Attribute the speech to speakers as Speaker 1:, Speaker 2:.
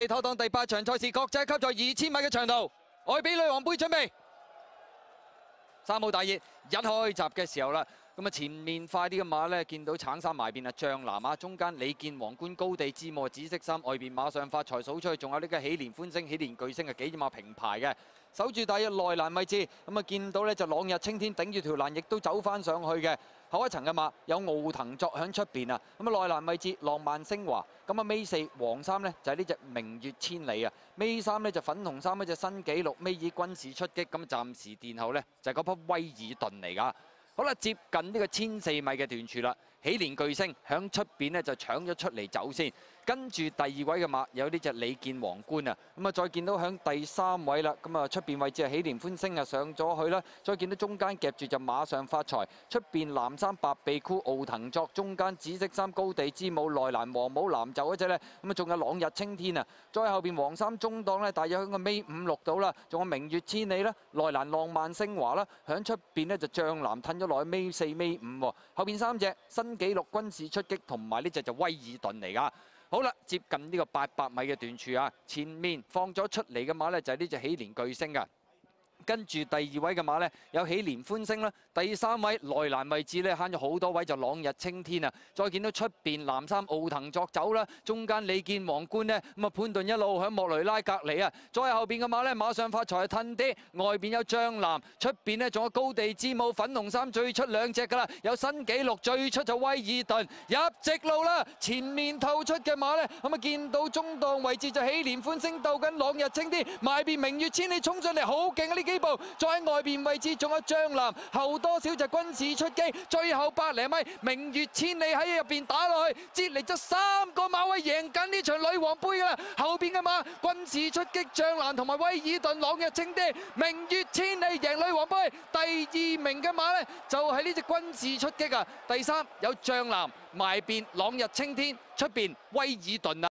Speaker 1: 妥當第8場賽事國際級在2000米嘅長途，愛比女王杯準備。3號大熱一開閘嘅時候啦，咁啊前面快啲嘅馬咧，見到橙衫埋邊啊象藍啊，中間李健皇冠高地之母紫色衫，外邊馬上發財數出去，仲有呢個喜蓮歡星、喜蓮巨星啊幾隻馬平排嘅，守住大約內欄位置，咁啊見到咧就朗日青天頂住條欄，亦都走翻上去嘅。後一層嘅馬有奧騰作響出邊啊，咁啊內欄位置浪漫升華，咁啊尾4黃衫呢就係呢隻明月千里啊，尾3呢就粉紅衫呢隻新紀錄，尾2軍事出擊，咁暫時殿後呢就係嗰匹威爾頓嚟㗎。好啦，接近呢個1400米嘅段處啦，喜蓮巨星響出邊呢就搶咗出嚟走先，跟住第2位嘅馬有呢隻李健皇冠啊，咁啊再見到響第3位啦，咁啊出邊位置係喜蓮歡星啊上咗去啦，再見到中間夾住就馬上發財，出邊藍衫白鼻箍奧騰作，中間紫色衫高地之母內欄黃帽藍袖嗰隻呢，咁啊仲有朗日青天啊，再後邊黃衫中檔呢，大約響個尾5、6度啦，仲有明月千里啦，內欄浪漫升華啦，響出邊呢就象藍褪咗落去尾4、尾5喎，後邊3隻新紀錄軍事出擊，同埋呢隻就威爾頓嚟㗎。好啦，接近呢個800米嘅段處啊，前面放咗出嚟嘅馬呢，就係呢隻喜蓮巨星㗎。跟住第2位嘅馬呢，有喜蓮歡星啦，第3位內欄位置呢，慳咗好多位就朗日青天啊，再見到出邊藍衫奧騰作走啦，中間李健皇冠呢，咁啊潘頓一路喺莫雷拉隔離啊，再後邊嘅馬呢，馬上發財褪啲，外邊有象藍，出邊呢仲有高地之母粉紅衫最出2隻㗎啦，有新紀錄最出就威爾頓入直路啦，前面透出嘅馬呢，咁啊見到中檔位置就喜蓮歡星鬥緊朗日青天，埋邊明月千里衝上嚟好勁啊呢幾步，再喺外邊位置仲有象藍，後多少就軍事出擊，最後100零米明月千里喺入邊打落去，接嚟咗3個馬位贏緊呢場女王杯㗎啦，後邊嘅馬軍事出擊象藍同埋威爾頓朗日青天，明月千里贏女王杯，第2名嘅馬呢，就係呢隻軍事出擊啊，第3有象藍埋邊朗日青天，出邊威爾頓啊。